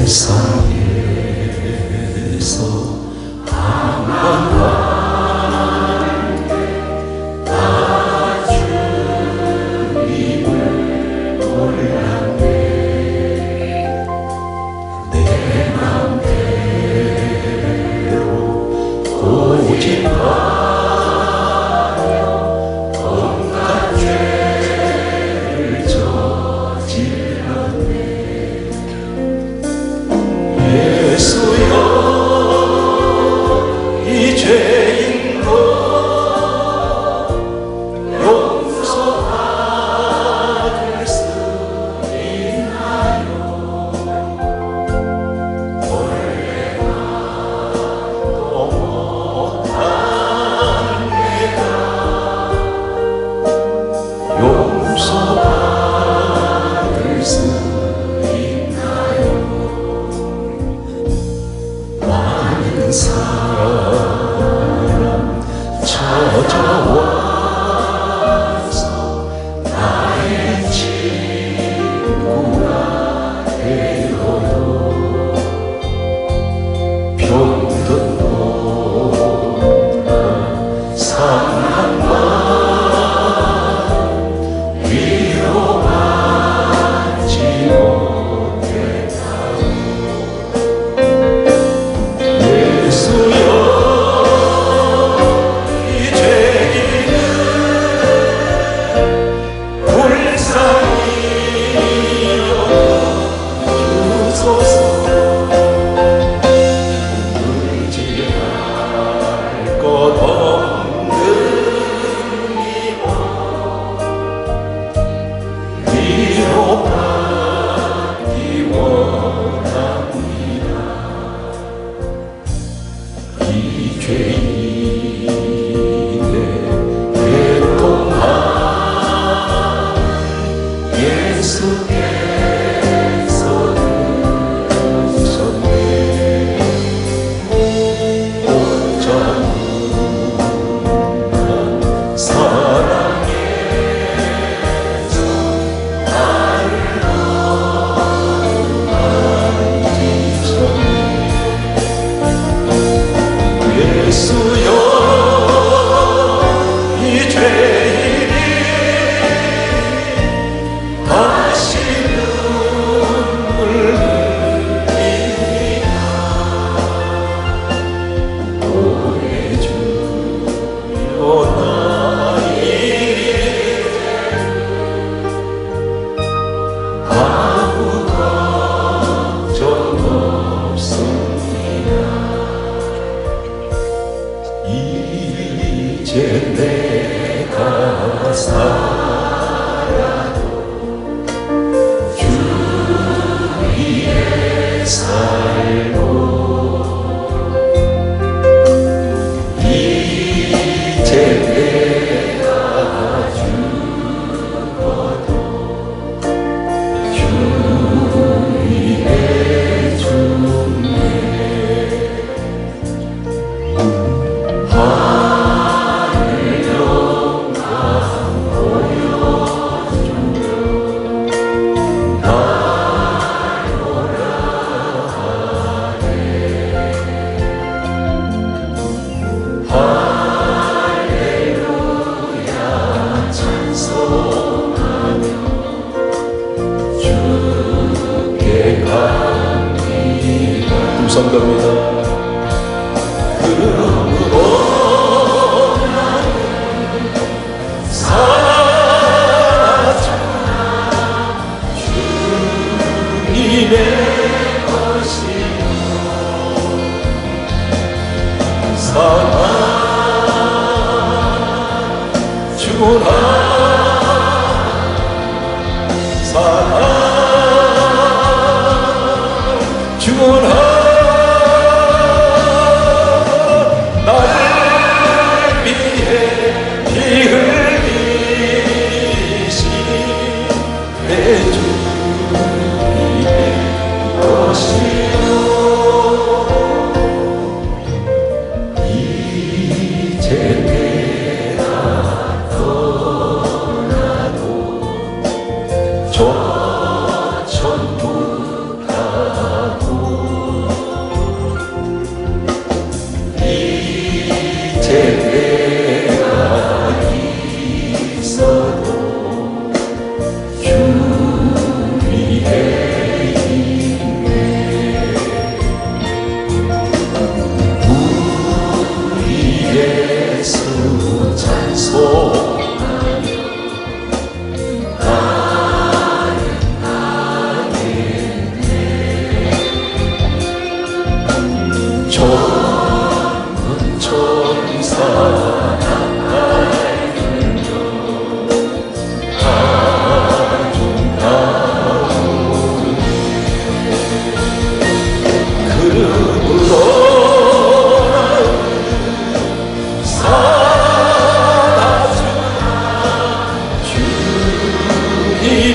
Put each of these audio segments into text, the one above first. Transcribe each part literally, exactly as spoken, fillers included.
저 천국하고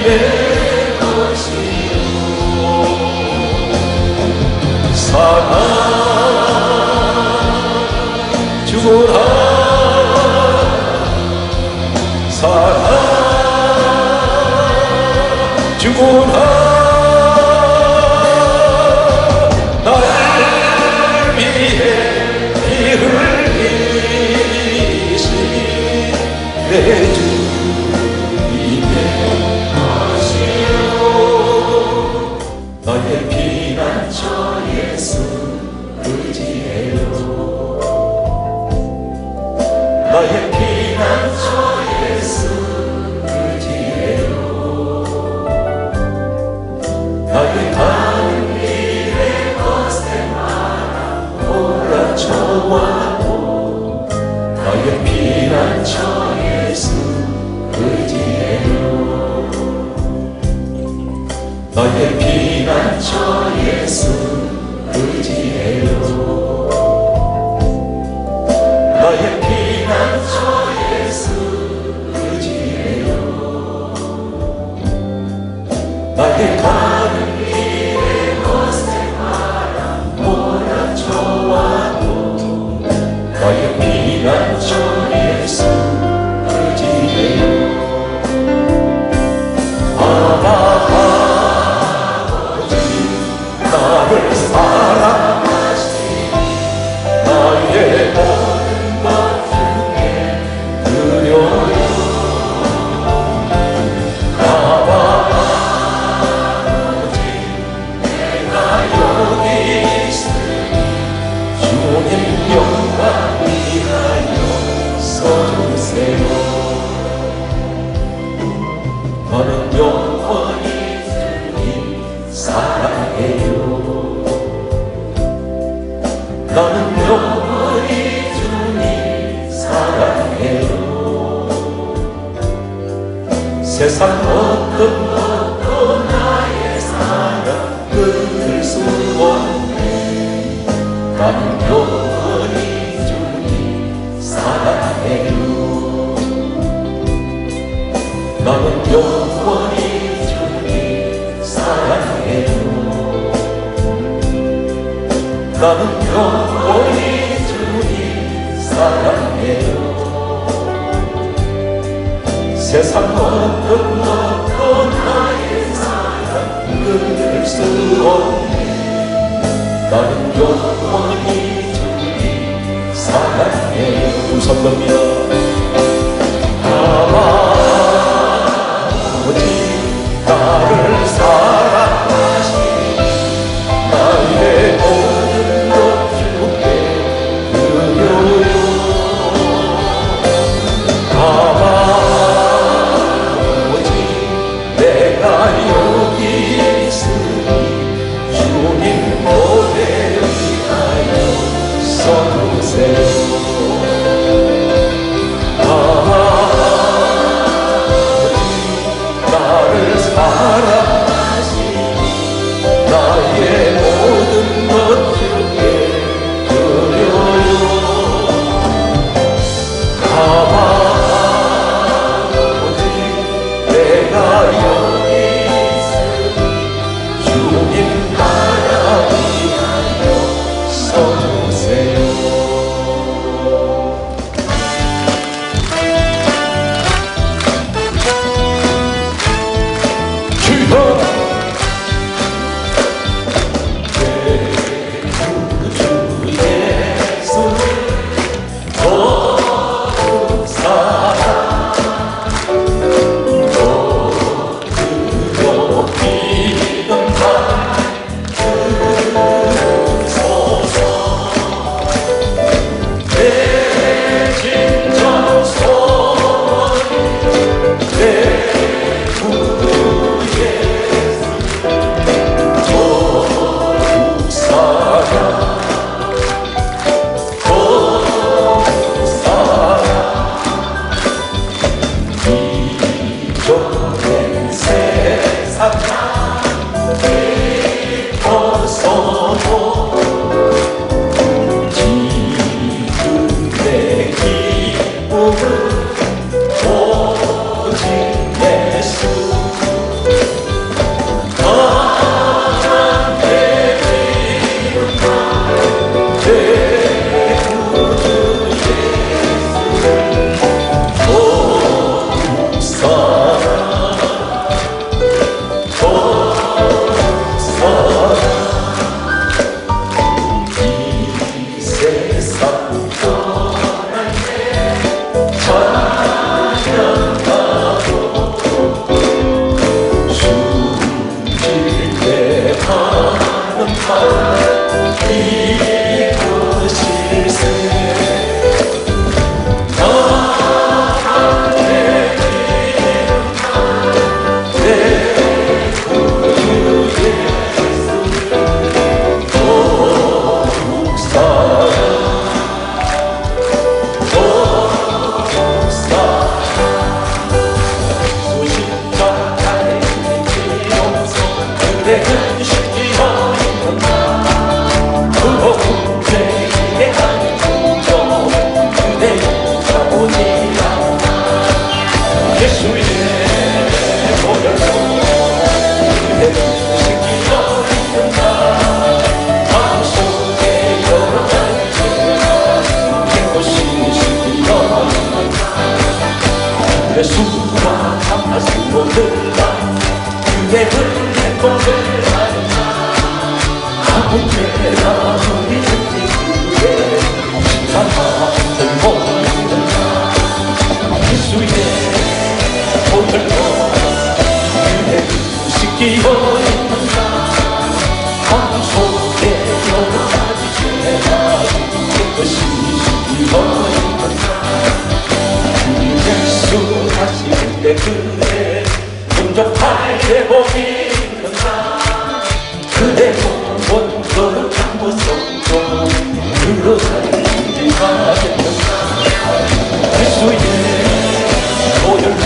주라 사랑 주라 나를 위해 피 흘리신 내 주님의 것이요 너의 피난처 예수 의지해요 나의 피난처 예수 의지해요 나의 가는 길에 거센 바람 몰아쳐와도 나의 피난처 예수 의지해요 나의 피난처 예수 의지해요 나의 피난처 예수 의지해요 나의 가는 길에 거센 바람 몰아쳐와도 나의 피난처 예수 의지해요 아바 아버지 나를 사랑하시니 나의 나는 영원히 주님 사랑해요 나는 영원히 주님 사랑해요 세상 어떤 것도 나의 사랑 끊을 수 없네 나는 영원히 주님 사랑해요 나는 영원히 주님 사랑해요 나는 영원히 주님 사랑해요 세상 어떤 것도 나의 사랑 끊을 수 없네 나는 영원히 주님 사랑해요 우선겁니다 아버지 나를 사랑하시니 나의 모든 것 주께 드려요 아버지 내가 여기 있으니 주님 보내 위하여 써주세요 사랑하시니 나의 모든 것 주께 드려요 아버지 내가 여기 있으니 주님 나라 위하여 써주세요 오직 예수 수와 참나 수모들라 그대 은혜 보를 하는가 아무개나 우리 그대 심사하는 모든가 예수의 보혈로 그대 씻기어 있는가 방 속에 여러 가지 죄가 그것이 씻기어 있는가 예수 다시 그때 그대 풍족할 때 복이 있는가 그대 원도로 참고 sống 그러한 우리가 됐는가 예수의 보혈로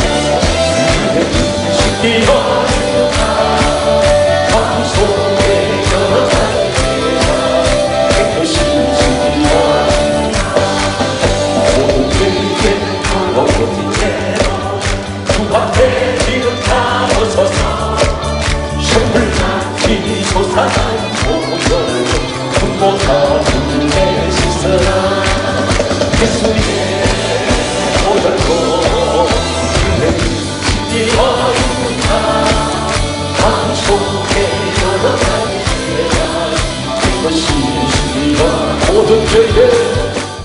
그대 씻기어 있는가 방 속에 여러 가지 죄가 그것이 씻기어 모든 죄의 어디에도 주 앞에 지금 다 벗어서 샘물같이 솟아난 보혈 분모다 눈에 씻어라 예수의 보혈로 그대 씻기어 있는가 방 속에 여러 가지 죄가 그것이 씻기어 모든 죄의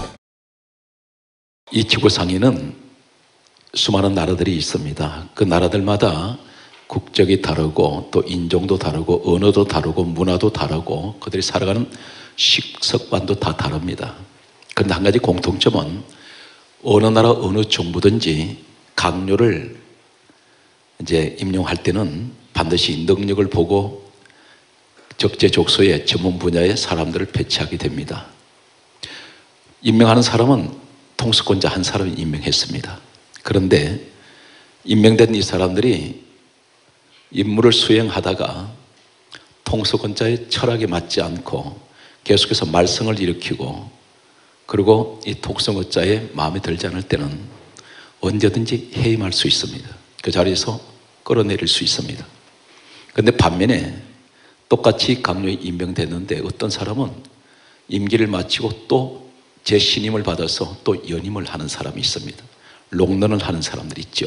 이 지구상에는 수많은 나라들이 있습니다. 그 나라들마다 국적이 다르고 또 인종도 다르고 언어도 다르고 문화도 다르고 그들이 살아가는 식습관도 다 다릅니다. 그런데 한 가지 공통점은 어느 나라 어느 정부든지 강요를 이제 임용할 때는 반드시 능력을 보고 적재적소에 전문 분야의 사람들을 배치하게 됩니다. 임명하는 사람은 통수권자 한 사람이 임명했습니다. 그런데 임명된 이 사람들이 임무를 수행하다가 통수권자의 철학에 맞지 않고 계속해서 말썽을 일으키고 그리고 이 통수권자의 마음에 들지 않을 때는 언제든지 해임할 수 있습니다. 그 자리에서 끌어내릴 수 있습니다. 그런데 반면에 똑같이 강요에 임명됐는데 어떤 사람은 임기를 마치고 또 재신임을 받아서 또 연임을 하는 사람이 있습니다. 롱런을 하는 사람들이 있죠.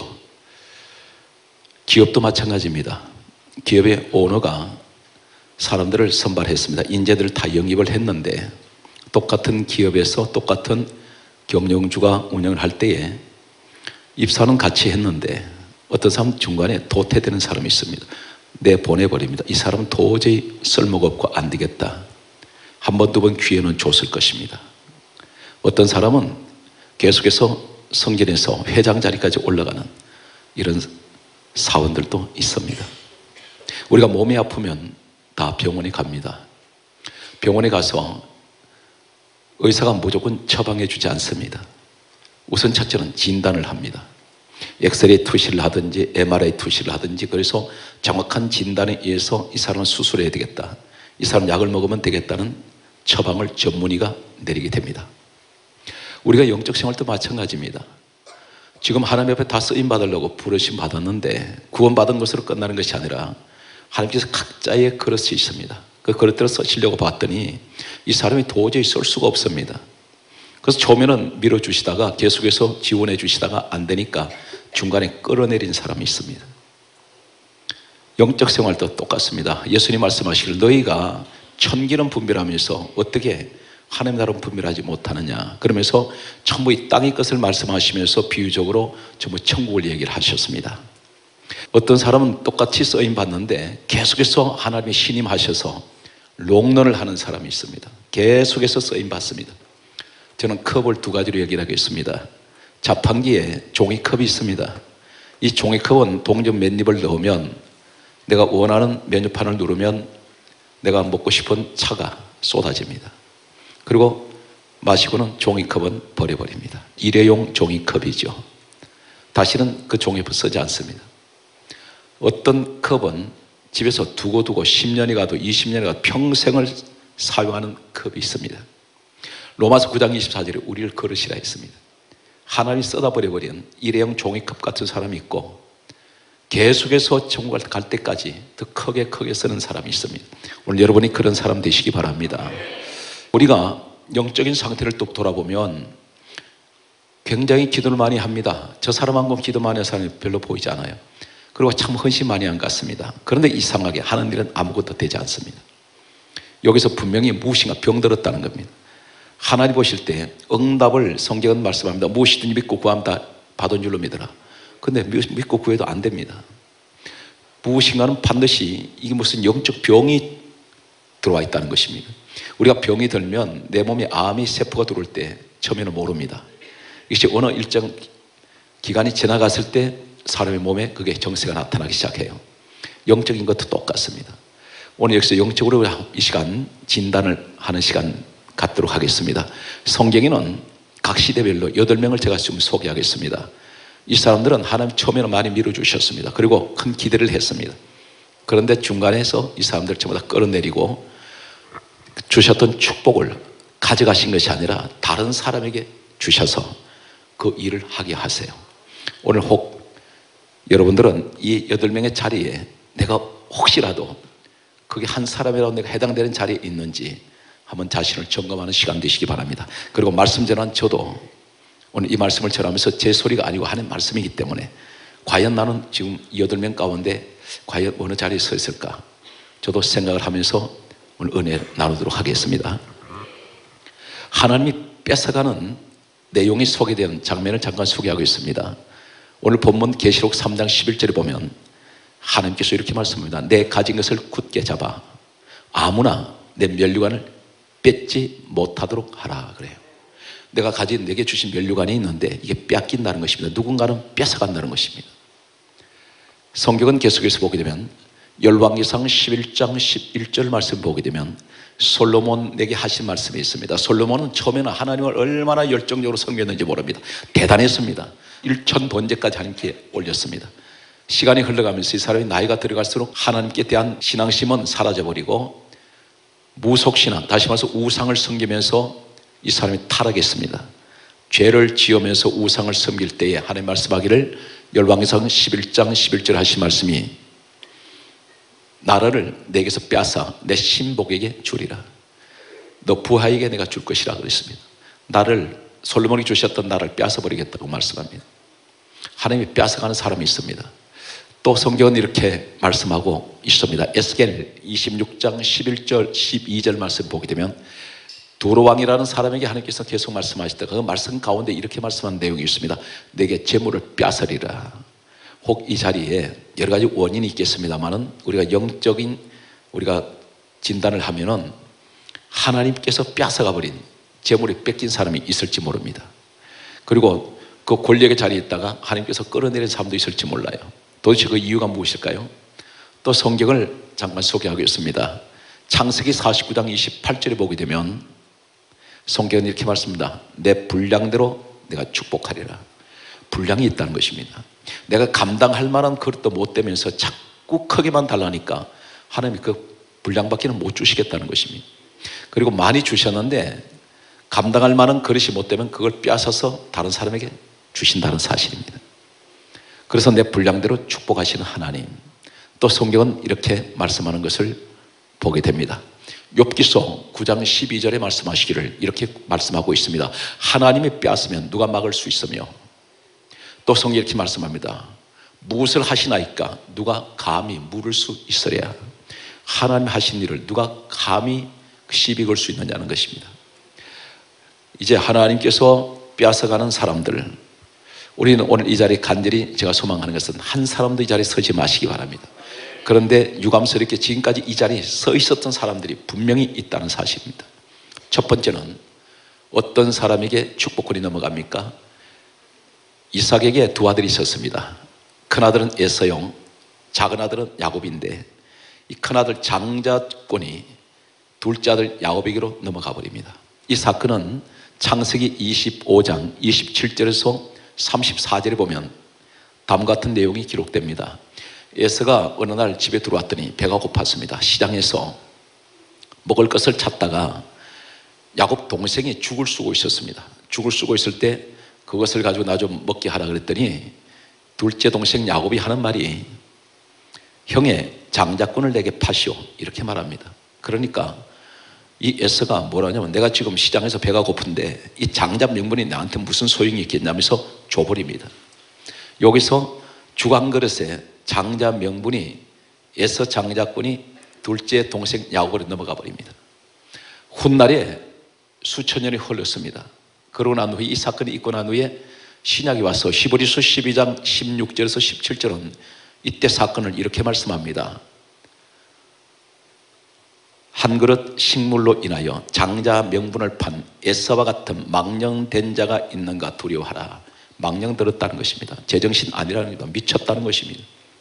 기업도 마찬가지입니다. 기업의 오너가 사람들을 선발했습니다. 인재들을 다 영입을 했는데 똑같은 기업에서 똑같은 경영주가 운영을 할 때에 입사는 같이 했는데 어떤 사람은 중간에 도태되는 사람이 있습니다. 내보내버립니다. 이 사람은 도저히 쓸모가 없고 안 되겠다. 한 번, 두 번 기회는 줬을 것입니다. 어떤 사람은 계속해서 승진해서 회장 자리까지 올라가는 이런 사원들도 있습니다. 우리가 몸이 아프면 다 병원에 갑니다. 병원에 가서 의사가 무조건 처방해 주지 않습니다. 우선 첫째는 진단을 합니다. 엑스레이 투시를 하든지 엠알아이 투시를 하든지 그래서 정확한 진단에 의해서 이 사람은 수술해야 되겠다. 이 사람 약을 먹으면 되겠다는 처방을 전문의가 내리게 됩니다. 우리가 영적 생활도 마찬가지입니다. 지금 하나님 앞에 다 쓰임 받으려고 부르심 받았는데 구원 받은 것으로 끝나는 것이 아니라 하나님께서 각자의 그릇이 있습니다. 그 그릇대로 쓰시려고 봤더니 이 사람이 도저히 쓸 수가 없습니다. 그래서 처음에는 밀어주시다가 계속해서 지원해 주시다가 안 되니까 중간에 끌어내린 사람이 있습니다. 영적 생활도 똑같습니다. 예수님 말씀하시길 너희가 천기는 분별하면서 어떻게 하나님 나라는 분별하지 못하느냐 그러면서 전부 이 땅의 것을 말씀하시면서 비유적으로 전부 천국을 얘기를 하셨습니다. 어떤 사람은 똑같이 쓰임 받는데 계속해서 하나님의 신임하셔서 롱런을 하는 사람이 있습니다. 계속해서 쓰임 받습니다. 저는 컵을 두 가지로 얘기를 하겠습니다. 자판기에 종이컵이 있습니다. 이 종이컵은 동전 몇 입을 넣으면 내가 원하는 메뉴판을 누르면 내가 먹고 싶은 차가 쏟아집니다. 그리고 마시고는 종이컵은 버려버립니다. 일회용 종이컵이죠. 다시는 그 종이컵을 쓰지 않습니다. 어떤 컵은 집에서 두고 두고 십 년이 가도 이십 년이 가도 평생을 사용하는 컵이 있습니다. 로마서 구 장 이십사 절에 우리를 그릇이라 했습니다. 하나님이 쏟아버려버린 일회용 종이컵 같은 사람이 있고 계속해서 천국을 갈 때까지 더 크게 크게 쓰는 사람이 있습니다. 오늘 여러분이 그런 사람 되시기 바랍니다. 우리가 영적인 상태를 뚝 돌아보면 굉장히 기도를 많이 합니다. 저 사람만큼 기도 많이 하는 사람이 별로 보이지 않아요. 그리고 참 헌신 많이 한 것 같습니다. 그런데 이상하게 하는 일은 아무것도 되지 않습니다. 여기서 분명히 무엇인가 병들었다는 겁니다. 하나님 보실 때 응답을 성경은 말씀합니다. 무엇이든지 믿고 구하면 다 받은 줄로 믿어라. 근데 믿고 구해도 안 됩니다. 무엇인가는 반드시 이게 무슨 영적 병이 들어와 있다는 것입니다. 우리가 병이 들면 내 몸에 암이 세포가 들어올 때 처음에는 모릅니다. 이것이 어느 일정 기간이 지나갔을 때 사람의 몸에 그게 정세가 나타나기 시작해요. 영적인 것도 똑같습니다. 오늘 여기서 영적으로 이 시간 진단을 하는 시간 갖도록 하겠습니다. 성경에는 각 시대별로 여덟 명을 제가 좀 소개하겠습니다. 이 사람들은 하나님 처음에는 많이 밀어주셨습니다. 그리고 큰 기대를 했습니다. 그런데 중간에서 이 사람들 전부 다 끌어내리고 주셨던 축복을 가져가신 것이 아니라 다른 사람에게 주셔서 그 일을 하게 하세요. 오늘 혹 여러분들은 이 여덟 명의 자리에 내가 혹시라도 그게 한 사람이라도 내가 해당되는 자리에 있는지 한번 자신을 점검하는 시간 되시기 바랍니다. 그리고 말씀 전한 저도 오늘 이 말씀을 전하면서 제 소리가 아니고 하는 말씀이기 때문에 과연 나는 지금 여덟 명 가운데 과연 어느 자리에 서 있을까? 저도 생각을 하면서 오늘 은혜 나누도록 하겠습니다. 하나님이 뺏어가는 내용이 소개되는 장면을 잠깐 소개하고 있습니다. 오늘 본문 계시록 삼 장 십일 절에 보면 하나님께서 이렇게 말씀합니다. 내 가진 것을 굳게 잡아 아무나 내 면류관을 뺏지 못하도록 하라 그래요. 내가 가진 내게 주신 면류관이 있는데 이게 뺏긴다는 것입니다. 누군가는 뺏어간다는 것입니다. 성경은 계속해서 보게 되면 열왕기상 십일 장 십일 절 말씀 보게 되면 솔로몬에게 하신 말씀이 있습니다. 솔로몬은 처음에는 하나님을 얼마나 열정적으로 섬겼는지 모릅니다. 대단했습니다. 일천 번제까지 하나님께 올렸습니다. 시간이 흘러가면서 이 사람이 나이가 들어갈수록 하나님께 대한 신앙심은 사라져버리고 무속신앙, 다시 말해서 우상을 섬기면서 이 사람이 타락했습니다. 죄를 지으면서 우상을 섬길 때에 하나님 말씀하기를 열왕기상 십일 장 십일 절 하신 말씀이 나라를 내게서 빼앗아 내 신복에게 주리라. 너 부하에게 내가 줄 것이라 그랬습니다. 나를 솔로몬이 주셨던 나라를 빼앗아 버리겠다고 말씀합니다. 하나님이 빼앗아가는 사람이 있습니다. 또 성경은 이렇게 말씀하고 있습니다. 에스겔 이십육 장 십일 절 십이 절 말씀 보게 되면 두로왕이라는 사람에게 하나님께서 계속 말씀하시다 그 말씀 가운데 이렇게 말씀한 내용이 있습니다. 내게 재물을 빼앗으리라. 혹 이 자리에 여러 가지 원인이 있겠습니다만은 우리가 영적인 우리가 진단을 하면은 하나님께서 빼앗아가 버린 재물이 뺏긴 사람이 있을지 모릅니다. 그리고 그 권력의 자리에 있다가 하나님께서 끌어내린 사람도 있을지 몰라요. 도대체 그 이유가 무엇일까요? 또 성경을 잠깐 소개하겠습니다. 창세기 사십구 장 이십팔 절에 보게 되면 성경은 이렇게 말씀합니다. 내 분량대로 내가 축복하리라. 분량이 있다는 것입니다. 내가 감당할 만한 그릇도 못 되면서 자꾸 크게만 달라니까 하나님이 그 분량밖에는 못 주시겠다는 것입니다. 그리고 많이 주셨는데 감당할 만한 그릇이 못 되면 그걸 빼앗아서 다른 사람에게 주신다는 사실입니다. 그래서 내 분량대로 축복하시는 하나님. 또 성경은 이렇게 말씀하는 것을 보게 됩니다. 욥기서 구 장 십이 절에 말씀하시기를 이렇게 말씀하고 있습니다. 하나님이 빼앗으면 누가 막을 수 있으며 또 성경이 이렇게 말씀합니다. 무엇을 하시나이까 누가 감히 물을 수 있으랴. 하나님 하신 일을 누가 감히 시비 걸 수 있느냐는 것입니다. 이제 하나님께서 빼앗아가는 사람들, 우리는 오늘 이 자리에 간절히 제가 소망하는 것은 한 사람도 이 자리에 서지 마시기 바랍니다. 그런데 유감스럽게 지금까지 이 자리에 서 있었던 사람들이 분명히 있다는 사실입니다. 첫 번째는 어떤 사람에게 축복권이 넘어갑니까? 이삭에게 두 아들이 있었습니다. 큰아들은 에서용, 작은아들은 야곱인데 이 큰아들 장자권이 둘째 아들 야곱에게로 넘어가 버립니다. 이 사건은 창세기 이십오 장 이십칠 절에서 삼십사 절에 보면 다음과 같은 내용이 기록됩니다. 에서가 어느 날 집에 들어왔더니 배가 고팠습니다. 시장에서 먹을 것을 찾다가 야곱 동생이 죽을 쓰고 있었습니다. 죽을 쓰고 있을 때 그것을 가지고 나 좀 먹게 하라 그랬더니 둘째 동생 야곱이 하는 말이 형의 장자권을 내게 파시오 이렇게 말합니다. 그러니까 이 에서가 뭐라냐면 내가 지금 시장에서 배가 고픈데 이 장자 명분이 나한테 무슨 소용이 있겠냐면서 줘버립니다. 여기서 주간 그릇에 장자 명분이 에서 장자권이 둘째 동생 야곱으로 넘어가 버립니다. 훗날에 수천 년이 흘렀습니다. 그러고 난 후에 이 사건이 있고 난 후에 신약이 와서 히브리서 십이 장 십육 절에서 십칠 절은 이때 사건을 이렇게 말씀합니다. 한 그릇 식물로 인하여 장자 명분을 판 에서와 같은 망령된 자가 있는가 두려워하라. 망령 들었다는 것입니다. 제정신 아니라는 겁니다. 미쳤다는 것입니다.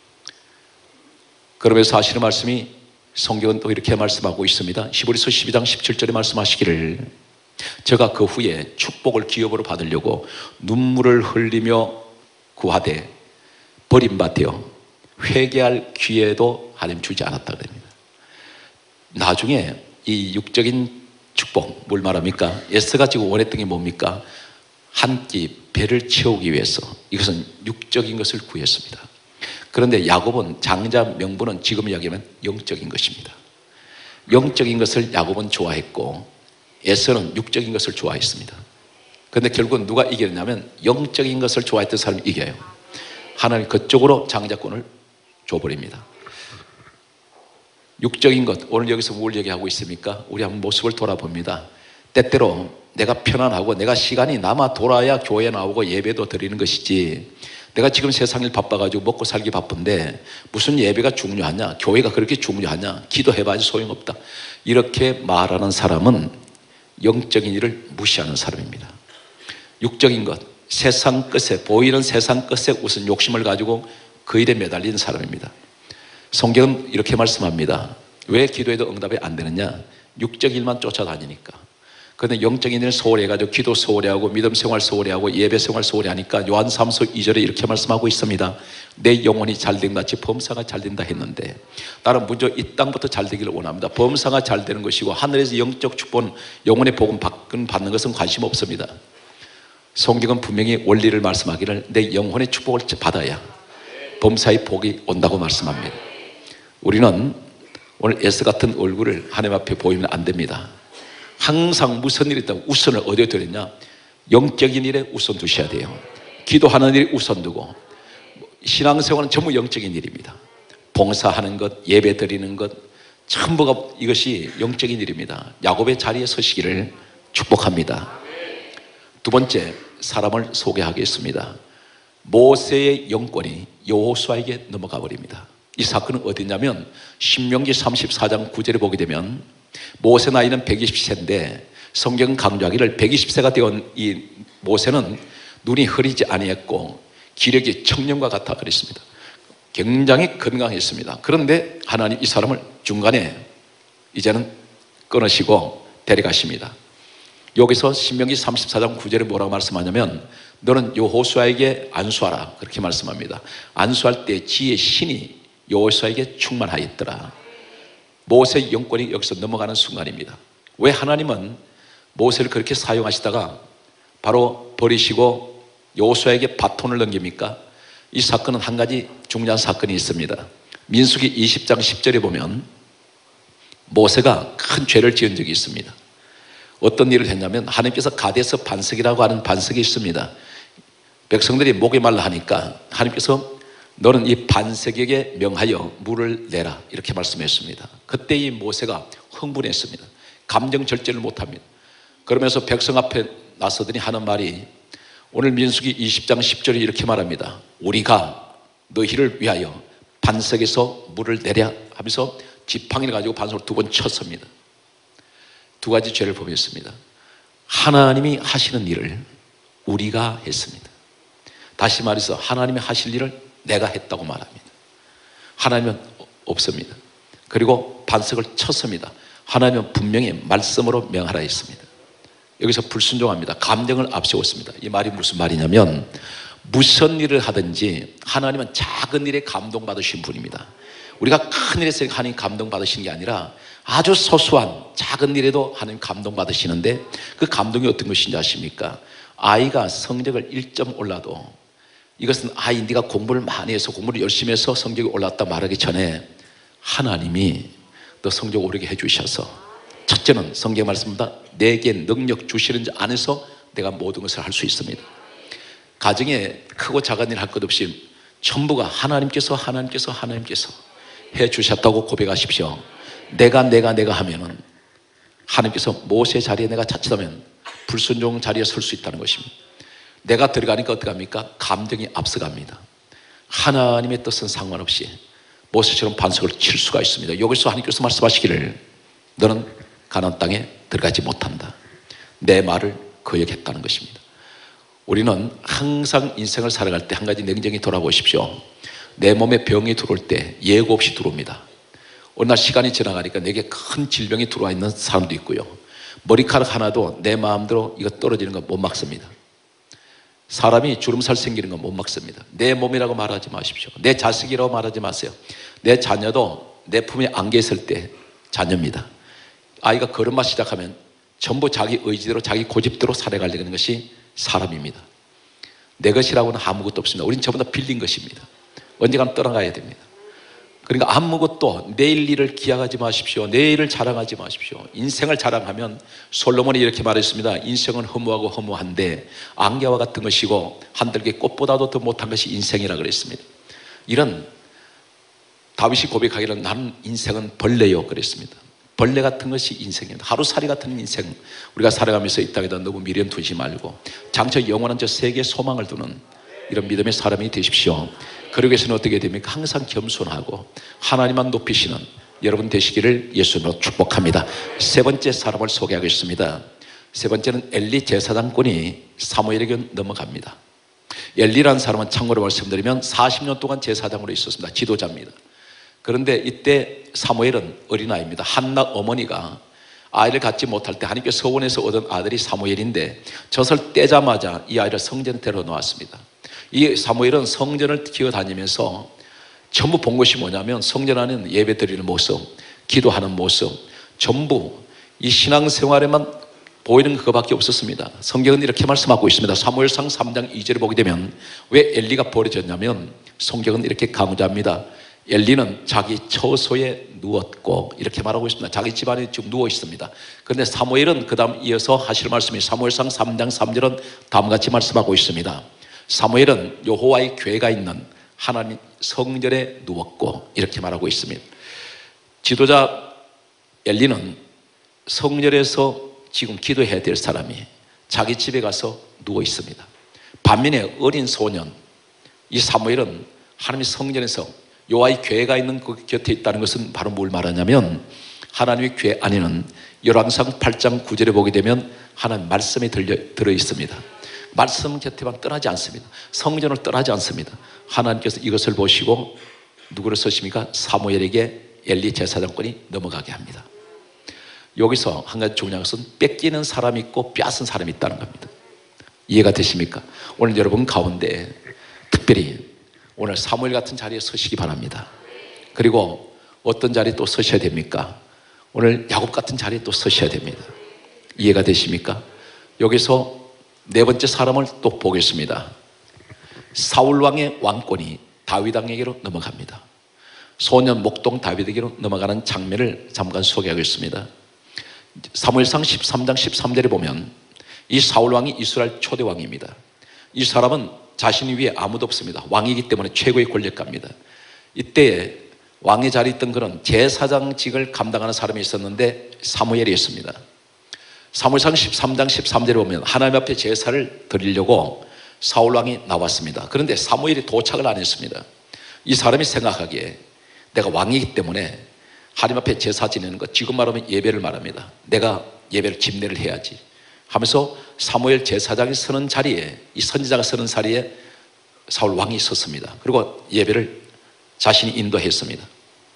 그러면서 하시는 말씀이 성경은 또 이렇게 말씀하고 있습니다. 히브리서 십이 장 십칠 절에 말씀하시기를 저가 그 후에 축복을 기업으로 받으려고 눈물을 흘리며 구하되 버림받되어 회개할 기회도 하나님 주지 않았다 그럽니다. 나중에 이 육적인 축복, 뭘 말합니까? 에스가 지금 원했던 게 뭡니까? 한 끼 배를 채우기 위해서 이것은 육적인 것을 구했습니다. 그런데 야곱은 장자 명분은 지금 이야기하면 영적인 것입니다. 영적인 것을 야곱은 좋아했고 에서는 육적인 것을 좋아했습니다. 그런데 결국은 누가 이겼냐면 영적인 것을 좋아했던 사람이 이겨요. 하나님 그쪽으로 장자권을 줘버립니다. 육적인 것, 오늘 여기서 뭘 얘기하고 있습니까? 우리 한번 모습을 돌아봅니다. 때때로 내가 편안하고 내가 시간이 남아 돌아야 교회에 나오고 예배도 드리는 것이지 내가 지금 세상일 바빠가지고 먹고 살기 바쁜데 무슨 예배가 중요하냐, 교회가 그렇게 중요하냐, 기도해봐야지 소용없다, 이렇게 말하는 사람은 영적인 일을 무시하는 사람입니다. 육적인 것, 세상 끝에 보이는 세상 끝에 우선 욕심을 가지고 그 일에 매달린 사람입니다. 성경은 이렇게 말씀합니다. 왜 기도해도 응답이 안 되느냐? 육적 일만 쫓아다니니까. 그런데 영적인 일을 소홀히 해가지고 기도 소홀히 하고 믿음 생활 소홀히 하고 예배 생활 소홀히 하니까 요한삼서 이 절에 이렇게 말씀하고 있습니다. 내 영혼이 잘된 같이 범사가 잘된다 했는데 나는 먼저 이 땅부터 잘되기를 원합니다. 범사가 잘되는 것이고 하늘에서 영적 축복은 영혼의 복음 받는 것은 관심 없습니다. 성경은 분명히 원리를 말씀하기를 내 영혼의 축복을 받아야 범사의 복이 온다고 말씀합니다. 우리는 오늘 에스 같은 얼굴을 하나님 앞에 보이면 안 됩니다. 항상 무슨 일이 있다고 우선을 어디에 두느냐? 영적인 일에 우선 두셔야 돼요. 기도하는 일이 우선 두고, 신앙생활은 전부 영적인 일입니다. 봉사하는 것, 예배 드리는 것, 전부가 이것이 영적인 일입니다. 야곱의 자리에 서시기를 축복합니다. 두 번째 사람을 소개하겠습니다. 모세의 영권이 여호수아에게 넘어가 버립니다. 이 사건은 어디냐면 신명기 삼십사 장 구 절에 보게 되면 모세 나이는 백이십 세인데 성경은 강조하기를 백이십 세가 되온 이 모세는 눈이 흐리지 아니했고 기력이 청년과 같아 그랬습니다. 굉장히 건강했습니다. 그런데 하나님 이 사람을 중간에 이제는 끊으시고 데려가십니다. 여기서 신명기 삼십사 장 구 절에 뭐라고 말씀하냐면 너는 여호수아에게 안수하라 그렇게 말씀합니다. 안수할 때 지혜의 신이 여호수아에게 충만하였더라. 모세의 영권이 여기서 넘어가는 순간입니다. 왜 하나님은 모세를 그렇게 사용하시다가 바로 버리시고 여호수아에게 바톤을 넘깁니까? 이 사건은 한 가지 중요한 사건이 있습니다. 민수기 이십 장 십 절에 보면 모세가 큰 죄를 지은 적이 있습니다. 어떤 일을 했냐면 하나님께서 가데스 반석이라고 하는 반석이 있습니다. 백성들이 목이 말라 하니까 하나님께서 너는 이 반석에게 명하여 물을 내라 이렇게 말씀했습니다. 그때 이 모세가 흥분했습니다. 감정 절제를 못합니다. 그러면서 백성 앞에 나서더니 하는 말이 오늘 민수기 이십 장 십 절에 이렇게 말합니다. 우리가 너희를 위하여 반석에서 물을 내랴 하면서 지팡이를 가지고 반석을 두 번 쳤습니다. 두 가지 죄를 범했습니다. 하나님이 하시는 일을 우리가 했습니다. 다시 말해서 하나님이 하실 일을 내가 했다고 말합니다. 하나님은 없습니다. 그리고 반석을 쳤습니다. 하나님은 분명히 말씀으로 명하라 했습니다. 여기서 불순종합니다. 감정을 앞세웠습니다. 이 말이 무슨 말이냐면 무슨 일을 하든지 하나님은 작은 일에 감동받으신 분입니다. 우리가 큰 일에서 하나님 감동받으시는 게 아니라 아주 소소한 작은 일에도 하나님 감동받으시는데 그 감동이 어떤 것인지 아십니까? 아이가 성적을 일 점 올라도 이것은 아이 네가 공부를 많이 해서 공부를 열심히 해서 성적이 올랐다 말하기 전에 하나님이 너 성적 오르게 해주셔서 첫째는 성경 말씀입니다. 내게 능력 주시는 자 안에서 내가 모든 것을 할 수 있습니다. 가정에 크고 작은 일 할 것 없이 전부가 하나님께서 하나님께서 하나님께서 해 주셨다고 고백하십시오. 내가 내가 내가 하면은 하나님께서 모세 자리에 내가 자칫하면 불순종 자리에 설 수 있다는 것입니다. 내가 들어가니까 어떻게 합니까? 감정이 앞서갑니다. 하나님의 뜻은 상관없이 모세처럼 반석을 칠 수가 있습니다. 여기서 하나님께서 말씀하시기를 너는 가나안 땅에 들어가지 못한다. 내 말을 거역했다는 것입니다. 우리는 항상 인생을 살아갈 때 한 가지 냉정히 돌아보십시오. 내 몸에 병이 들어올 때 예고 없이 들어옵니다. 어느 날 시간이 지나가니까 내게 큰 질병이 들어와 있는 사람도 있고요. 머리카락 하나도 내 마음대로 이거 떨어지는 거 못 막습니다. 사람이 주름살 생기는 건 못 막습니다. 내 몸이라고 말하지 마십시오. 내 자식이라고 말하지 마세요. 내 자녀도 내 품에 안겨 있을 때 자녀입니다. 아이가 걸음마 시작하면 전부 자기 의지대로 자기 고집대로 살아가려는 것이 사람입니다. 내 것이라고는 아무것도 없습니다. 우리는 전부 다 빌린 것입니다. 언젠가는 떠나가야 됩니다. 그러니까 아무것도 내일 일을 기약하지 마십시오. 내일을 자랑하지 마십시오. 인생을 자랑하면 솔로몬이 이렇게 말했습니다. 인생은 허무하고 허무한데 안개와 같은 것이고 한들기 꽃보다도 더 못한 것이 인생이라 그랬습니다. 이런 다윗이 고백하기를 나는 인생은 벌레요 그랬습니다. 벌레 같은 것이 인생입니다. 하루살이 같은 인생, 우리가 살아가면서 이 땅에다 너무 미련 두지 말고 장차 영원한 저 세계에 소망을 두는 이런 믿음의 사람이 되십시오. 그러기 위해서는 어떻게 됩니까? 항상 겸손하고 하나님만 높이시는 여러분 되시기를 예수님으로 축복합니다. 세 번째 사람을 소개하겠습니다. 세 번째는 엘리 제사장꾼이 사무엘에게 넘어갑니다. 엘리라는 사람은 참고로 말씀드리면 사십 년 동안 제사장으로 있었습니다. 지도자입니다. 그런데 이때 사무엘은 어린아이입니다. 한나 어머니가 아이를 갖지 못할 때 하나님께 서원해서 얻은 아들이 사무엘인데 젖을 떼자마자 이 아이를 성전에 데려놓았습니다. 이 사무엘은 성전을 기어다니면서 전부 본 것이 뭐냐면 성전 안에는 예배 드리는 모습, 기도하는 모습, 전부 이 신앙생활에만 보이는 그거밖에 없었습니다. 성경은 이렇게 말씀하고 있습니다. 사무엘상 삼 장 이 절에 보게 되면 왜 엘리가 버려졌냐면 성경은 이렇게 강조합니다. 엘리는 자기 처소에 누웠고 이렇게 말하고 있습니다. 자기 집안에 지금 누워 있습니다. 그런데 사무엘은 그 다음 이어서 하실 말씀이 사무엘상 삼 장 삼 절은 다음같이 말씀하고 있습니다. 사무엘은 여호와의 궤가 있는 하나님 성전에 누웠고 이렇게 말하고 있습니다. 지도자 엘리는 성전에서 지금 기도해야 될 사람이 자기 집에 가서 누워 있습니다. 반면에 어린 소년 이 사무엘은 하나님의 성전에서 여호와의 궤가 있는 그 곁에 있다는 것은 바로 뭘 말하냐면 하나님의 궤 안에는 열왕상 팔 장 구 절에 보게 되면 하나님 말씀이 들려, 들어 있습니다. 말씀 곁에만 떠나지 않습니다. 성전을 떠나지 않습니다. 하나님께서 이것을 보시고 누구를 쓰십니까? 사무엘에게 엘리 제사장꾼이 넘어가게 합니다. 여기서 한 가지 중요한 것은 뺏기는 사람이 있고 빼앗은 사람이 있다는 겁니다. 이해가 되십니까? 오늘 여러분 가운데 특별히 오늘 사무엘 같은 자리에 서시기 바랍니다. 그리고 어떤 자리에 또 서셔야 됩니까? 오늘 야곱 같은 자리에 또 서셔야 됩니다. 이해가 되십니까? 여기서 네 번째 사람을 또 보겠습니다. 사울왕의 왕권이 다윗왕에게로 넘어갑니다. 소년 목동 다윗에게로 넘어가는 장면을 잠깐 소개하겠습니다. 사무엘상 십삼 장 십삼 절에 보면 이 사울왕이 이스라엘 초대 왕입니다. 이 사람은 자신 위에 아무도 없습니다. 왕이기 때문에 최고의 권력가입니다. 이때 왕의 자리에 있던 그런 제사장직을 감당하는 사람이 있었는데 사무엘이었습니다. 사무엘상 십삼 장 십삼 절에 보면 하나님 앞에 제사를 드리려고 사울왕이 나왔습니다. 그런데 사무엘이 도착을 안 했습니다. 이 사람이 생각하기에 내가 왕이기 때문에 하나님 앞에 제사 지내는 것, 지금 말하면 예배를 말합니다. 내가 예배를 집례를 해야지 하면서 사무엘 제사장이 서는 자리에, 이 선지자가 서는 자리에 사울 왕이 섰습니다. 그리고 예배를 자신이 인도했습니다.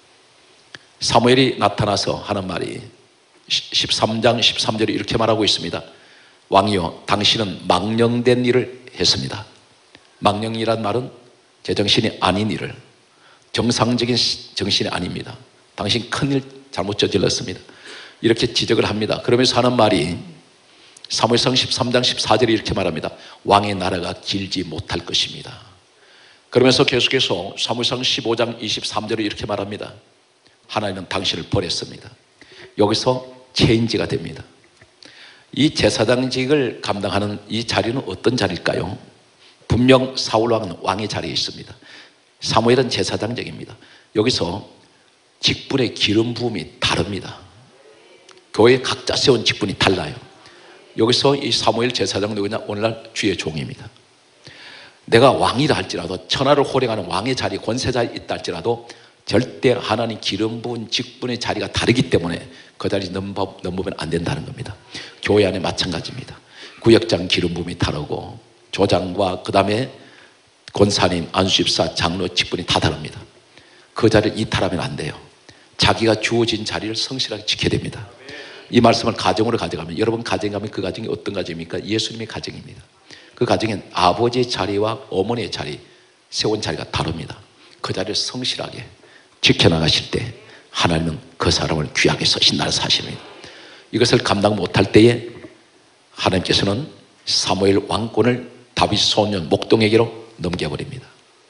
사무엘이 나타나서 하는 말이 십삼 장 십삼 절에 이렇게 말하고 있습니다. 왕이여, 당신은 망령된 일을 했습니다. 망령이란 말은 제정신이 아닌 일을, 정상적인 정신이 아닙니다. 당신 큰일 잘못 저질렀습니다. 이렇게 지적을 합니다. 그러면서 하는 말이 사무엘상 십삼 장 십사 절에 이렇게 말합니다. 왕의 나라가 길지 못할 것입니다. 그러면서 계속해서 사무엘상 십오 장 이십삼 절에 이렇게 말합니다. 하나님은 당신을 버렸습니다. 여기서 체인지가 됩니다. 이 제사장직을 감당하는 이 자리는 어떤 자리일까요? 분명 사울 왕은 왕의 자리에 있습니다. 사무엘은 제사장직입니다. 여기서 직분의 기름 부음이 다릅니다. 교회 각자 세운 직분이 달라요. 여기서 이 사무엘 제사장도 그냥 오늘날 주의 종입니다. 내가 왕이라 할지라도 천하를 호령하는 왕의 자리, 권세자에 있다 할지라도 절대 하나님 기름 부은 직분의 자리가 다르기 때문에 그 자리 넘보, 넘보면 안 된다는 겁니다. 교회 안에 마찬가지입니다. 구역장 기름 부음이 다르고 조장과 그 다음에 권사님, 안수집사, 장로 직분이 다 다릅니다. 그 자리를 이탈하면 안 돼요. 자기가 주어진 자리를 성실하게 지켜야 됩니다. 이 말씀을 가정으로 가져가면, 여러분 가정에 가면 그 가정이 어떤 가정입니까? 예수님의 가정입니다. 그 가정엔 아버지의 자리와 어머니의 자리, 세운 자리가 다릅니다. 그 자리를 성실하게 지켜나가실 때 하나님은 그 사람을 귀하게 쓰신다는 사실입니다. 이것을 감당 못할 때에 하나님께서는 사무엘 왕권을 다윗 소년 목동에게로 넘겨버립니다.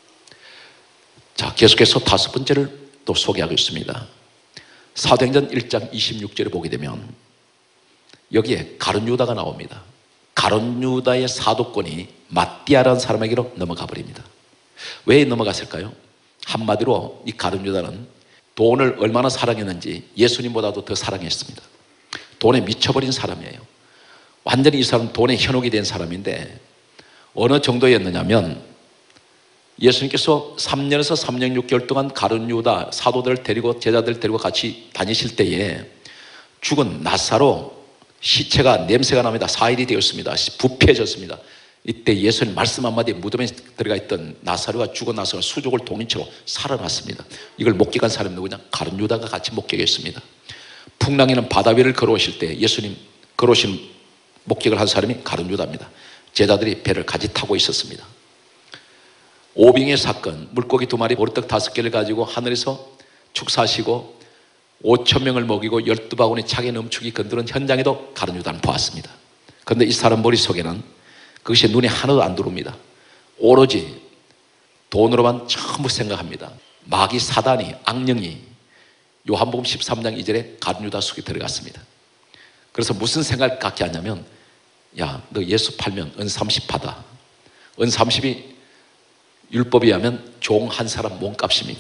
자, 계속해서 다섯 번째를 또 소개하고 있습니다. 사도행전 일 장 이십육 절에 보게 되면 여기에 가룟 유다가 나옵니다. 가룟 유다의 사도권이 마띠아라는 사람에게로 넘어가 버립니다. 왜 넘어갔을까요? 한마디로 이 가룟 유다는 돈을 얼마나 사랑했는지 예수님보다도 더 사랑했습니다. 돈에 미쳐버린 사람이에요. 완전히 이 사람은 돈에 현혹이 된 사람인데 어느 정도였느냐면 예수님께서 삼 년에서 삼 년 육 개월 동안 가룟 유다 사도들을 데리고 제자들을 데리고 같이 다니실 때에 죽은 나사로 시체가 냄새가 납니다. 사 일이 되었습니다. 부패해졌습니다. 이때 예수님 말씀 한마디에 무덤에 들어가 있던 나사로가 죽은 나사로가 수족을 동인처럼 살아났습니다. 이걸 목격한 사람은 누구냐? 가룟 유다가 같이 목격했습니다. 풍랑이는 바다 위를 걸어오실 때 예수님 걸어오신 목격을 한 사람이 가룟 유다입니다. 제자들이 배를 같이 타고 있었습니다. 오빙의 사건, 물고기 두 마리, 보리떡 다섯 개를 가지고 하늘에서 축사하시고 오천 명을 먹이고 열두 바구니 차게 넘치기 건드는 현장에도 가룟 유다는 보았습니다. 그런데 이 사람 머릿속에는 그것이 눈에 하나도 안 들어옵니다. 오로지 돈으로만 전부 생각합니다. 마귀 사단이, 악령이 요한복음 십삼 장 이 절에 가룟 유다 속에 들어갔습니다. 그래서 무슨 생각을 갖게 하냐면, 야, 너 예수 팔면 은 삼십 받아. 은 삼십이 율법에 의하면 종 한 사람 몸값입니다.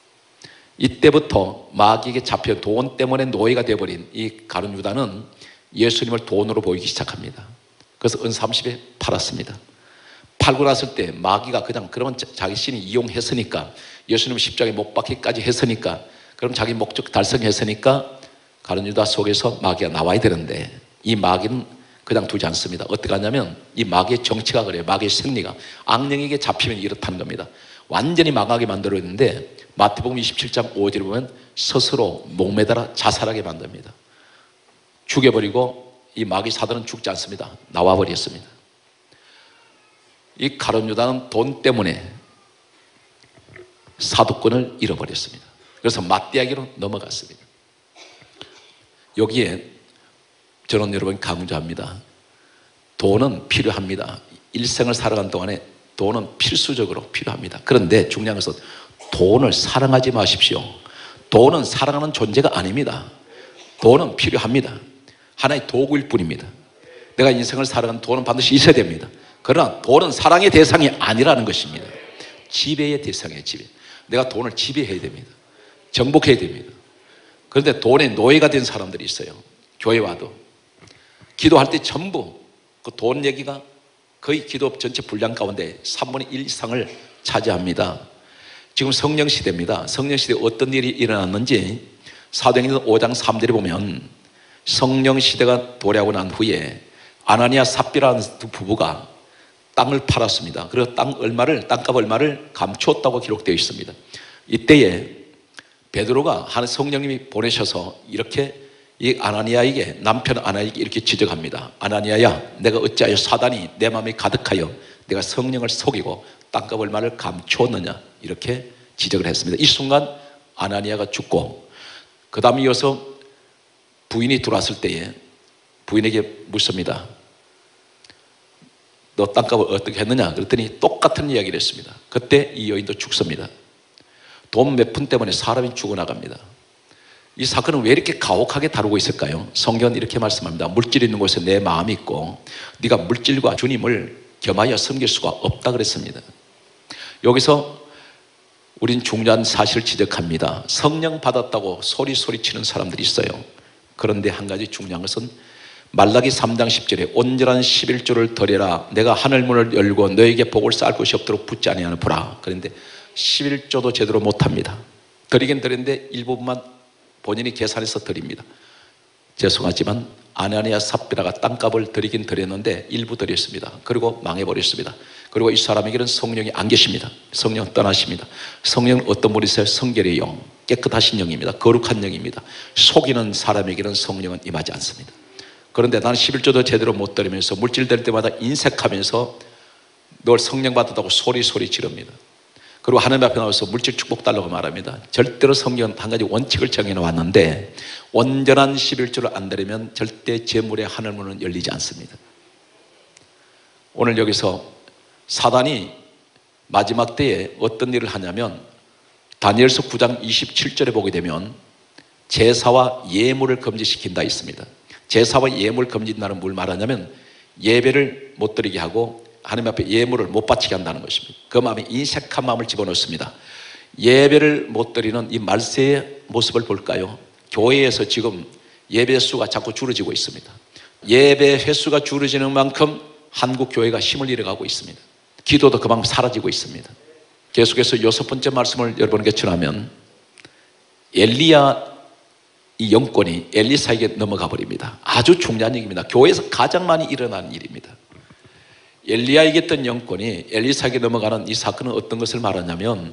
이때부터 마귀에게 잡혀 돈 때문에 노예가 되어버린 이 가룟 유다는 예수님을 돈으로 보이기 시작합니다. 그래서 은 삼십에 팔았습니다. 팔고 났을 때 마귀가 그냥 그러면 자기 신이 이용했으니까, 예수님 십자가에 못 박히까지 했으니까, 그럼 자기 목적 달성했으니까 가룟 유다 속에서 마귀가 나와야 되는데 이 마귀는 그냥 두지 않습니다. 어떻게 하냐면 이 마귀의 정치가 그래요. 마귀의 생리가 악령에게 잡히면 이렇다는 겁니다. 완전히 망하게 만들었는데 마태복음 이십칠 장 오 절에 보면 스스로 목매달아 자살하게 만듭니다. 죽여버리고 이 마귀 사단은 죽지 않습니다. 나와버렸습니다. 이 가룟 유다는 돈 때문에 사도권을 잃어버렸습니다. 그래서 마띠아에게로 넘어갔습니다. 여기에 저는 여러분 강조합니다. 돈은 필요합니다. 일생을 살아가는 동안에 돈은 필수적으로 필요합니다. 그런데 중요한 것은 돈을 사랑하지 마십시오. 돈은 사랑하는 존재가 아닙니다. 돈은 필요합니다. 하나의 도구일 뿐입니다. 내가 인생을 살아가는 돈은 반드시 있어야 됩니다. 그러나 돈은 사랑의 대상이 아니라는 것입니다. 지배의 대상이에요. 지배. 내가 돈을 지배해야 됩니다. 정복해야 됩니다. 그런데 돈의 노예가 된 사람들이 있어요. 교회 와도 기도할 때 전부 그 돈 얘기가 거의 기도 전체 분량 가운데 삼분의 일 이상을 차지합니다. 지금 성령 시대입니다. 성령 시대에 어떤 일이 일어났는지 사도행전 오 장 삼 절에 보면 성령 시대가 도래하고 난 후에 아나니아 삽비라는 두 부부가 땅을 팔았습니다. 그리고 땅 얼마를, 땅값 얼마를 감추었다고 기록되어 있습니다. 이때에 베드로가 하는 성령님이 보내셔서 이렇게 이 아나니아에게, 남편 아나니아에게 이렇게 지적합니다. 아나니아야, 내가 어찌하여 사단이 내 마음에 가득하여 내가 성령을 속이고 땅값 얼마를 감추었느냐, 이렇게 지적을 했습니다. 이 순간 아나니아가 죽고, 그 다음에 이어서 부인이 들어왔을 때에 부인에게 묻습니다. 너 땅값을 어떻게 했느냐? 그랬더니 똑같은 이야기를 했습니다. 그때 이 여인도 죽습니다. 돈 몇 푼 때문에 사람이 죽어나갑니다. 이 사건은 왜 이렇게 가혹하게 다루고 있을까요? 성경은 이렇게 말씀합니다. 물질이 있는 곳에 내 마음이 있고 네가 물질과 주님을 겸하여 섬길 수가 없다 그랬습니다. 여기서 우린 중요한 사실을 지적합니다. 성령 받았다고 소리소리 치는 사람들이 있어요. 그런데 한 가지 중요한 것은 말라기 삼 장 십 절에 온전한 십일조를 드려라. 내가 하늘문을 열고 너에게 복을 쌓을 것이 없도록 붙지 아니하는 보라. 그런데 십일조도 제대로 못합니다. 드리긴 드렸는데 일부분만 본인이 계산해서 드립니다. 죄송하지만 아나니아 삽비라가 땅값을 드리긴 드렸는데 일부 드렸습니다. 그리고 망해버렸습니다. 그리고 이 사람에게는 성령이 안 계십니다. 성령은 떠나십니다. 성령은 어떤 분이세요? 성결의 영, 깨끗하신 영입니다. 거룩한 영입니다. 속이는 사람에게는 성령은 임하지 않습니다. 그런데 나는 십일조도 제대로 못 드리면서 물질 될 때마다 인색하면서 널 성령 받았다고 소리소리 지릅니다. 그리고 하나님 앞에 나와서 물질 축복 달라고 말합니다. 절대로 성경은 한 가지 원칙을 정해놓았는데 온전한 십일조를 안 드리면 절대 재물의 하늘문은 열리지 않습니다. 오늘 여기서 사단이 마지막 때에 어떤 일을 하냐면 다니엘서 구 장 이십칠 절에 보게 되면 제사와 예물을 금지시킨다 있습니다. 제사와 예물 금지한다는 뭘 말하냐면 예배를 못 드리게 하고 하나님 앞에 예물을 못 바치게 한다는 것입니다. 그 마음에 인색한 마음을 집어넣습니다. 예배를 못 드리는 이 말세의 모습을 볼까요? 교회에서 지금 예배 수가 자꾸 줄어지고 있습니다. 예배 횟수가 줄어지는 만큼 한국 교회가 힘을 잃어가고 있습니다. 기도도 그만큼 사라지고 있습니다. 계속해서 여섯 번째 말씀을 여러분에게 전하면 엘리야 이 영권이 엘리사에게 넘어가 버립니다. 아주 중요한 얘기입니다. 교회에서 가장 많이 일어나는 일입니다. 엘리야에게 있던 영권이 엘리사에게 넘어가는 이 사건은 어떤 것을 말하냐면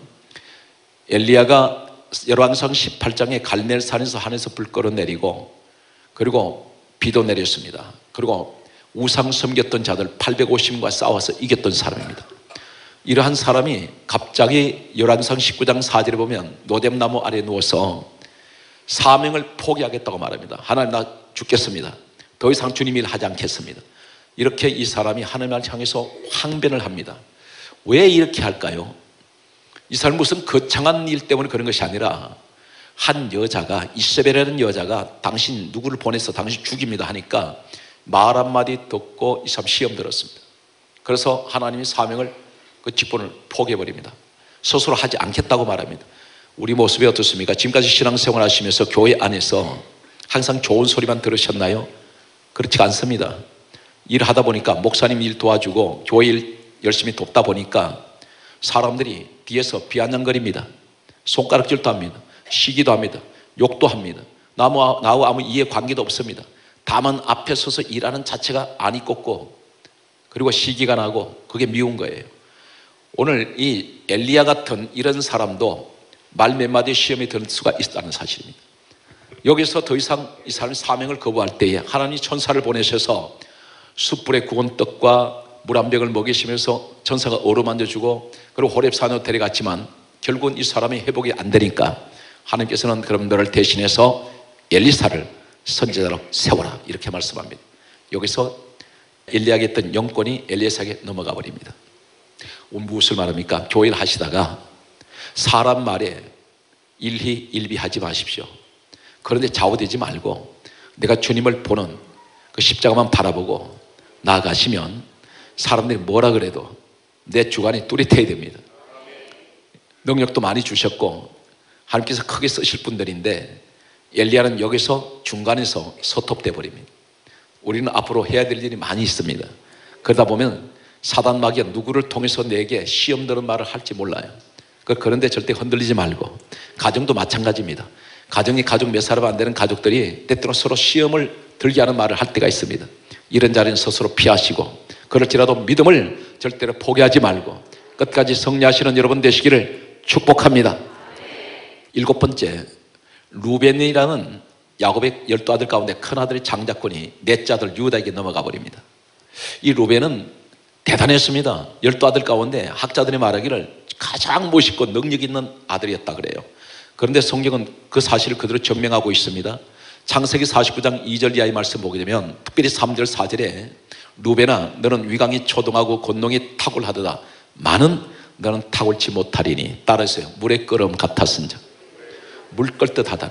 엘리야가 열왕기상 십팔 장에 갈멜산에서 하늘에서 불 끌어내리고 그리고 비도 내렸습니다. 그리고 우상 섬겼던 자들 팔백오십과 싸워서 이겼던 사람입니다. 이러한 사람이 갑자기 열왕기상 십구 장 사 절에 보면 노뎀나무 아래에 누워서 사명을 포기하겠다고 말합니다. 하나님 나 죽겠습니다. 더 이상 주님 일 하지 않겠습니다. 이렇게 이 사람이 하나님을 향해서 항변을 합니다. 왜 이렇게 할까요? 이 사람은 무슨 거창한 일 때문에 그런 것이 아니라 한 여자가 이세벨이라는 여자가 당신 누구를 보내서 당신 죽입니다 하니까 말 한마디 듣고 이 사람 시험 들었습니다. 그래서 하나님이 사명을 그 직분을 포기해버립니다. 스스로 하지 않겠다고 말합니다. 우리 모습이 어떻습니까? 지금까지 신앙생활 하시면서 교회 안에서 항상 좋은 소리만 들으셨나요? 그렇지 않습니다. 일을 하다 보니까 목사님 일 도와주고 교회 일 열심히 돕다 보니까 사람들이 뒤에서 비아냥거립니다. 손가락질도 합니다. 시기도 합니다. 욕도 합니다. 나와, 나와 아무 이해관계도 없습니다. 다만 앞에 서서 일하는 자체가 안이 꼽고 그리고 시기가 나고 그게 미운 거예요. 오늘 이 엘리야 같은 이런 사람도 말 몇 마디 시험에 들 수가 있다는 사실입니다. 여기서 더 이상 이 사람이 사명을 거부할 때에 하나님 천사를 보내셔서 숯불에 구운 떡과 물 한 병을 먹이시면서 천사가 어루만져주고 그리고 호렙산으로 데려갔지만 결국은 이 사람이 회복이 안 되니까 하나님께서는 그럼 너를 대신해서 엘리사를 선지자로 세워라 이렇게 말씀합니다. 여기서 엘리야에게 있던 영권이 엘리사에게 넘어가 버립니다. 무엇을 말합니까? 교회를 하시다가 사람 말에 일희 일비하지 마십시오. 그런데 좌우되지 말고 내가 주님을 보는 그 십자가만 바라보고 나아가시면 사람들이 뭐라 그래도 내 주관이 뚜렷해야 됩니다. 능력도 많이 주셨고 하나님께서 크게 쓰실 분들인데 엘리야는 여기서 중간에서 서톱돼 버립니다. 우리는 앞으로 해야 될 일이 많이 있습니다. 그러다 보면 사단 마귀가 누구를 통해서 내게 시험 드는 말을 할지 몰라요. 그런데 절대 흔들리지 말고 가정도 마찬가지입니다. 가정이 가족 몇 사람 안 되는 가족들이 때때로 서로 시험을 들게 하는 말을 할 때가 있습니다. 이런 자리는 스스로 피하시고 그럴지라도 믿음을 절대로 포기하지 말고 끝까지 승리하시는 여러분 되시기를 축복합니다. 일곱 번째, 루벤이라는 야곱의 열두 아들 가운데 큰 아들의 장자권이 넷째 아들 유다에게 넘어가 버립니다. 이 루벤은 대단했습니다. 열두 아들 가운데 학자들이 말하기를 가장 멋있고 능력 있는 아들이었다 그래요. 그런데 성경은 그 사실을 그대로 증명하고 있습니다. 창세기 사십구 장 이 절 이하의 말씀 보게 되면 특별히 삼 절 사 절에 루벤아 너는 위강이 초동하고 곤농이 탁월하도다. 많은 너는 탁월치 못하리니 따라서요 물의 끓음 같았은즉 물 끓듯 하다는 겁니다.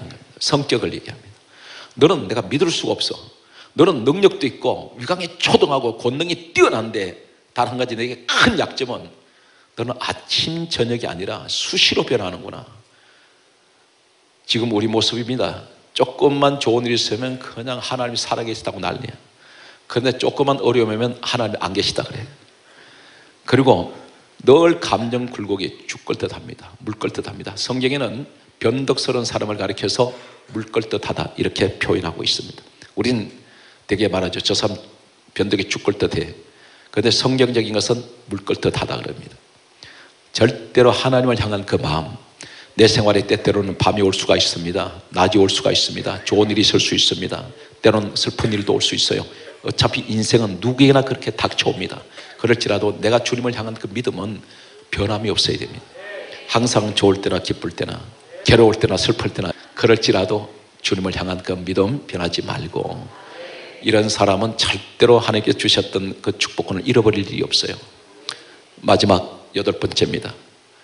성격을 얘기합니다. 너는 내가 믿을 수가 없어. 너는 능력도 있고 위강이 초등하고 권능이 뛰어난데 단 한 가지 내게 큰 약점은 너는 아침 저녁이 아니라 수시로 변하는구나. 지금 우리 모습입니다. 조금만 좋은 일이 있으면 그냥 하나님이 살아계시다고 난리야. 그런데 조금만 어려우면 하나님이 안 계시다 그래. 그리고 늘 감정 굴곡이 죽을 듯 합니다. 물걸 듯 합니다. 성경에는 변덕스러운 사람을 가리켜서 물걸 듯 하다 이렇게 표현하고 있습니다. 우린 되게 말하죠. 저 사람 변덕이 죽을 듯 해. 그런데 성경적인 것은 물걸 듯 하다 그럽니다. 절대로 하나님을 향한 그 마음, 내 생활에 때때로는 밤이 올 수가 있습니다. 낮이 올 수가 있습니다. 좋은 일이 있을 수 있습니다. 때로는 슬픈 일도 올 수 있어요. 어차피 인생은 누구에게나 그렇게 닥쳐옵니다. 그럴지라도 내가 주님을 향한 그 믿음은 변함이 없어야 됩니다. 항상 좋을 때나 기쁠 때나 괴로울 때나 슬플 때나 그럴지라도 주님을 향한 그 믿음 변하지 말고, 이런 사람은 절대로 하나님께 주셨던 그 축복권을 잃어버릴 일이 없어요. 마지막 여덟 번째입니다.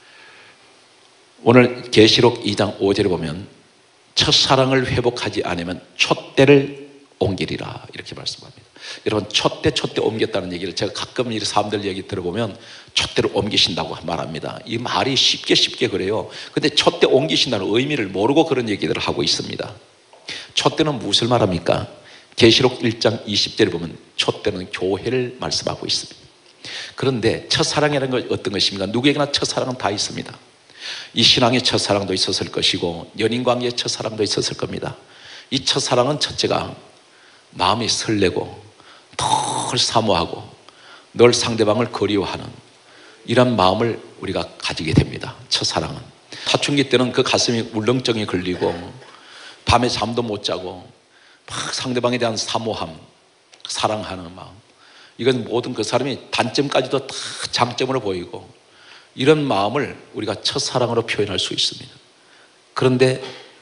오늘 계시록 이 장 오 절에 보면 첫사랑을 회복하지 않으면 촛대를 옮기리라 이렇게 말씀합니다. 여러분, 촛대 촛대 옮겼다는 얘기를 제가 가끔 이 사람들 얘기 들어보면 촛대를 옮기신다고 말합니다. 이 말이 쉽게 쉽게 그래요. 근데 촛대 옮기신다는 의미를 모르고 그런 얘기들을 하고 있습니다. 촛대는 무엇을 말합니까? 계시록 일 장 이십 절에 보면 촛대는 교회를 말씀하고 있습니다. 그런데 첫사랑이라는 건 어떤 것입니까? 누구에게나 첫사랑은 다 있습니다. 이 신앙의 첫사랑도 있었을 것이고 연인관계의 첫사랑도 있었을 겁니다. 이 첫사랑은 첫째가 마음이 설레고 늘 사모하고 늘 상대방을 그리워하는 이런 마음을 우리가 가지게 됩니다. 첫사랑은 사춘기 때는 그 가슴이 울렁증이 걸리고 밤에 잠도 못 자고 막 상대방에 대한 사모함, 사랑하는 마음, 이건 모든 그 사람이 단점까지도 다 장점으로 보이고 이런 마음을 우리가 첫사랑으로 표현할 수 있습니다. 그런데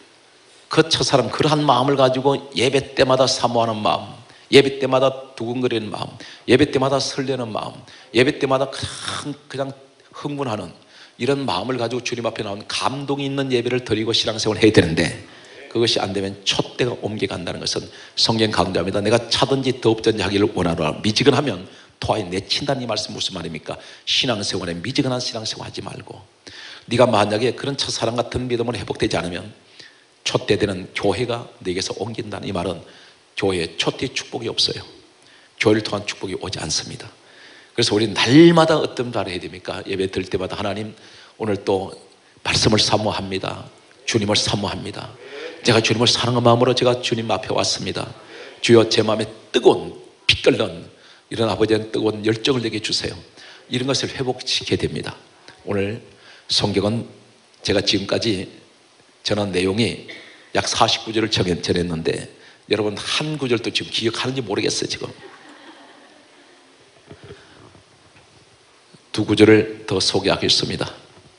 그 첫사랑, 그러한 마음을 가지고 예배 때마다 사모하는 마음, 예배 때마다 두근거리는 마음, 예배 때마다 설레는 마음, 예배 때마다 그냥, 그냥 흥분하는 이런 마음을 가지고 주님 앞에 나온 감동이 있는 예배를 드리고 신앙생활을 해야 되는데, 그것이 안 되면 촛대가 옮겨간다는 것은 성경 강조합니다. 내가 차든지 더웁든지 하기를 원하노라. 미지근하면 토하에 내친다는 이 말씀 무슨 말입니까? 신앙생활에 미지근한 신앙생활 하지 말고, 네가 만약에 그런 첫사랑 같은 믿음으로 회복되지 않으면 촛대되는 교회가 네게서 옮긴다는 이 말은 교회에 촛대 축복이 없어요. 교회를 통한 축복이 오지 않습니다. 그래서 우리는 날마다 어떤 말을 해야 됩니까? 예배 드릴 때마다 하나님, 오늘 또 말씀을 사모합니다. 주님을 사모합니다. 제가 주님을 사랑하는 마음으로 제가 주님 앞에 왔습니다. 주여, 제 마음에 뜨거운 피 끓는 이런 아버지의 뜨거운 열정을 내게 주세요. 이런 것을 회복시켜야 됩니다. 오늘 성경은 제가 지금까지 전한 내용이 약 사십구 절을 전했는데 여러분 한 구절도 지금 기억하는지 모르겠어요. 지금 두 구절을 더 소개하겠습니다.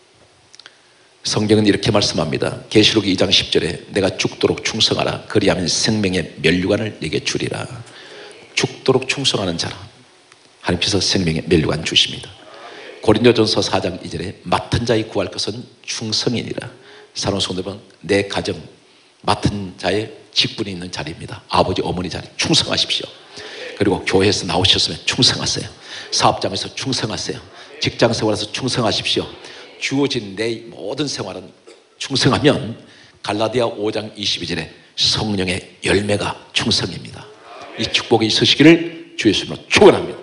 성경은 이렇게 말씀합니다. 계시록 이 장 십 절에 내가 죽도록 충성하라. 그리하면 생명의 면류관을 내게 주리라. 죽도록 충성하는 자라 하나님께서 생명의 면류관 주십니다. 고린도전서 사 장 이 절에 맡은 자의 구할 것은 충성이니라. 사랑하는 성도 여러분, 내 가정 맡은 자의 직분이 있는 자리입니다. 아버지 어머니 자리 충성하십시오. 그리고 교회에서 나오셨으면 충성하세요. 사업장에서 충성하세요. 직장 생활에서 충성하십시오. 주어진 내 모든 생활은 충성하면 갈라디아 오 장 이십이 절에 성령의 열매가 충성입니다. 이 축복이 있으시기를 주 예수님으로 축원합니다.